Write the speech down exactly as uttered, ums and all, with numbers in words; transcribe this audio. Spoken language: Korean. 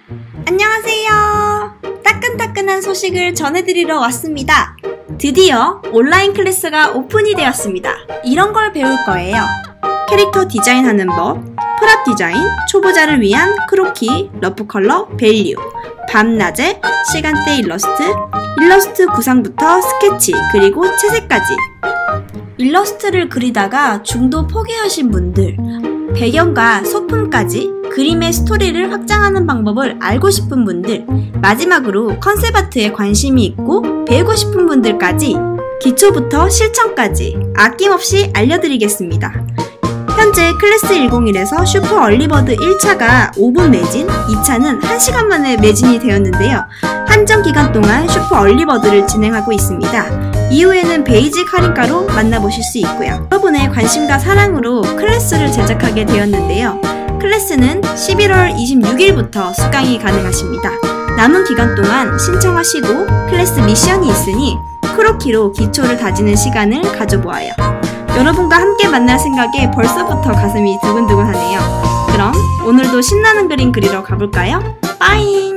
안녕하세요. 따끈따끈한 소식을 전해드리러 왔습니다. 드디어 온라인 클래스가 오픈이 되었습니다. 이런 걸 배울 거예요. 캐릭터 디자인하는 법, 프랍 디자인, 초보자를 위한 크로키, 러프 컬러, 밸류, 밤낮에, 시간대 일러스트, 일러스트 구상부터 스케치, 그리고 채색까지. 일러스트를 그리다가 중도 포기하신 분들, 배경과 소품까지 그림의 스토리를 확장하는 방법을 알고 싶은 분들, 마지막으로 컨셉 아트에 관심이 있고 배우고 싶은 분들까지 기초부터 실천까지 아낌없이 알려드리겠습니다. 현재 클래스 백일에서 슈퍼 얼리버드 일 차가 오 분 매진, 이 차는 한 시간 만에 매진이 되었는데요. 한정 기간 동안 슈퍼 얼리버드를 진행하고 있습니다. 이후에는 베이직 할인가로 만나보실 수 있고요. 여러분의 관심과 사랑으로 클래스를 제작하게 되었는데요. 클래스는 십일월 이십육일부터 수강이 가능하십니다. 남은 기간 동안 신청하시고 클래스 미션이 있으니 크로키로 기초를 다지는 시간을 가져보아요. 여러분과 함께 만날 생각에 벌써부터 가슴이 두근두근하네요. 그럼 오늘도 신나는 그림 그리러 가볼까요? 빠잉!